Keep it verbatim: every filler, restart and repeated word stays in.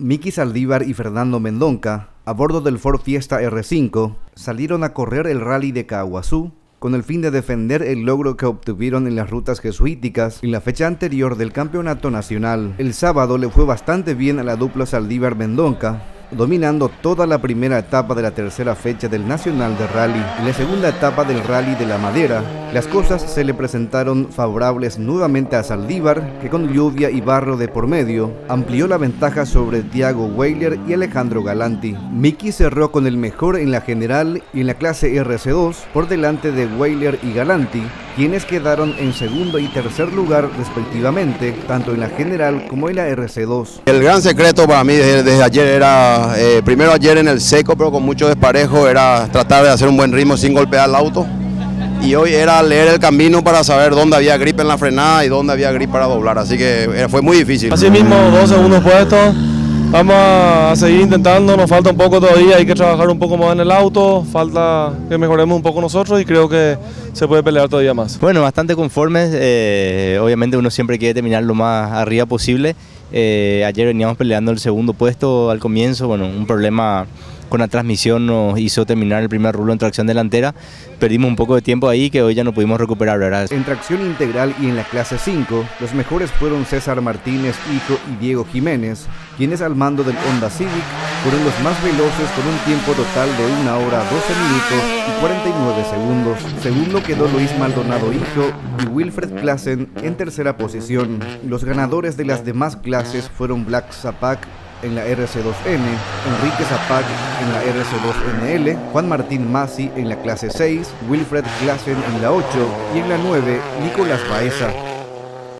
Miki Saldívar y Fernando Mendonca, a bordo del Ford Fiesta R cinco, salieron a correr el rally de Caaguazú con el fin de defender el logro que obtuvieron en las rutas jesuíticas en la fecha anterior del campeonato nacional. El sábado le fue bastante bien a la dupla Saldívar-Mendonca, dominando toda la primera etapa de la tercera fecha del Nacional de Rally. En la segunda etapa del Rally de la Madera, las cosas se le presentaron favorables nuevamente a Saldívar, que con lluvia y barro de por medio, amplió la ventaja sobre Thiago Weiler y Alejandro Galanti. Miki cerró con el mejor en la general y en la clase R C dos, por delante de Weiler y Galanti, quienes quedaron en segundo y tercer lugar respectivamente, tanto en la general como en la R C dos. El gran secreto para mí desde, desde ayer era, eh, primero ayer en el seco, pero con mucho desparejo, era tratar de hacer un buen ritmo sin golpear el auto. Y hoy era leer el camino para saber dónde había grip en la frenada y dónde había grip para doblar, así que fue muy difícil. Así mismo, dos segundos puestos, vamos a seguir intentando, nos falta un poco todavía, hay que trabajar un poco más en el auto, falta que mejoremos un poco nosotros y creo que se puede pelear todavía más. Bueno, bastante conformes, eh, obviamente uno siempre quiere terminar lo más arriba posible. Eh, ayer veníamos peleando el segundo puesto al comienzo, bueno, un problema con la transmisión nos hizo terminar el primer rulo en tracción delantera, perdimos un poco de tiempo ahí que hoy ya no pudimos recuperar, ¿verdad? En tracción integral y en la clase cinco, los mejores fueron César Martínez Hijo y Diego Jiménez, quienes al mando del Honda Civic fueron los más veloces con un tiempo total de una hora doce minutos y cuarenta y nueve segundos. Segundo quedó Luis Maldonado Hijo y Wilfred Klassen en tercera posición. Los ganadores de las demás clases fueron Black Zapac en la R C dos N, Enrique Zapac en la R C dos N L, Juan Martín Masi en la clase seis, Wilfred Klassen en la ocho y en la nueve, Nicolás Baeza.